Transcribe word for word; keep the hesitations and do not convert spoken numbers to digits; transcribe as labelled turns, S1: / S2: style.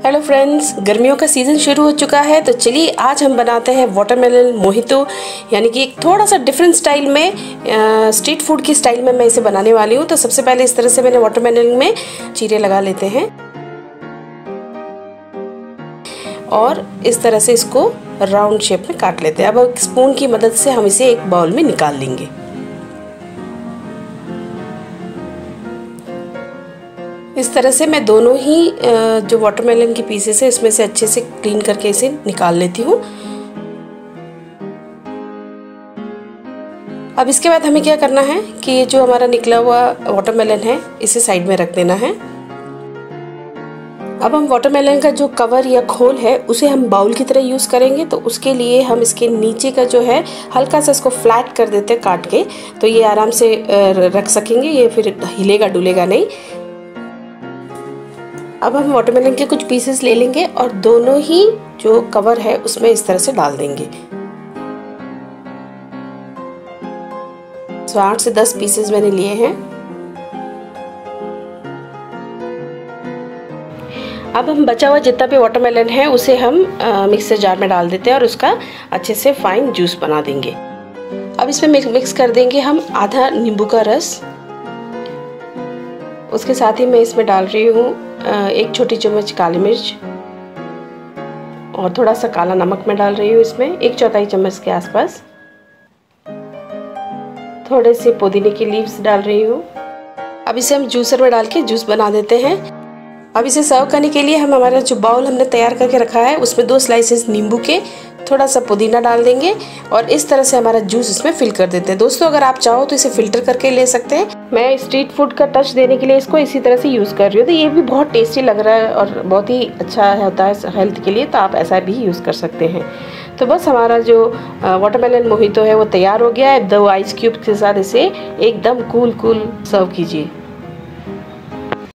S1: Hello friends, गर्मियों का season शुरू हो चुका है तो चलिए आज हम बनाते हैं वाटरमेलन मोहितो, यानी कि एक थोड़ा सा डिफरेंट स्टाइल में, स्ट्रीट फूड की स्टाइल में मैं इसे बनाने वाली हूँ। तो सबसे पहले इस तरह से मैंने वाटरमेलन में चीरे लगा लेते हैं और इस तरह से इसको राउंड शेप में काट लेते हैं। अब एक स्पून की मदद से हम इसे एक बाउल में निकाल लेंगे। इस तरह से मैं दोनों ही जो वाटरमेलन के पीसेस है इसमें से अच्छे से क्लीन करके इसे निकाल लेती हूँ। अब इसके बाद हमें क्या करना है कि ये जो हमारा निकला हुआ वाटरमेलन है इसे साइड में रख देना है। अब हम वाटरमेलन का जो कवर या खोल है उसे हम बाउल की तरह यूज़ करेंगे, तो उसके लिए हम इसके नीचे का जो है हल्का सा इसको फ्लैट कर देते हैं काट के, तो ये आराम से रख सकेंगे, ये फिर हिलेगा डुलेगा नहीं। अब हम वाटरमेलन के कुछ पीसेस ले लेंगे और दोनों ही जो कवर है उसमें इस तरह से डाल देंगे। तो आठ से दस पीसेस मैंने लिए हैं। अब हम बचा हुआ जितना भी वाटरमेलन है उसे हम मिक्सर जार में डाल देते हैं और उसका अच्छे से फाइन जूस बना देंगे। अब इसमें मिक्स कर देंगे हम आधा नींबू का रस। उसके साथ ही मैं इसमें डाल रही हूँ एक छोटी चम्मच काली मिर्च और थोड़ा सा काला नमक मैं डाल रही हूँ इसमें, एक चौथाई चम्मच के आसपास। थोड़े से पुदीने की लीव्स डाल रही हूँ। अब इसे हम जूसर में डाल के जूस बना देते हैं। अब इसे सर्व करने के लिए हम हमारा जो बाउल हमने तैयार करके रखा है उसमें दो स्लाइसेस नींबू के, थोड़ा सा पुदीना डाल देंगे और इस तरह से हमारा जूस इसमें फिल कर देते हैं। दोस्तों, अगर आप चाहो तो इसे फिल्टर करके ले सकते हैं। मैं स्ट्रीट फूड का टच देने के लिए इसको इसी तरह से यूज़ कर रही हूँ, तो ये भी बहुत टेस्टी लग रहा है और बहुत ही अच्छा होता है हेल्थ के लिए, तो आप ऐसा भी यूज़ कर सकते हैं। तो बस हमारा जो वाटरमेलन मोहितो है वो तैयार हो गया है। दो आइस क्यूब के साथ इसे एकदम कूल कूल सर्व कीजिए।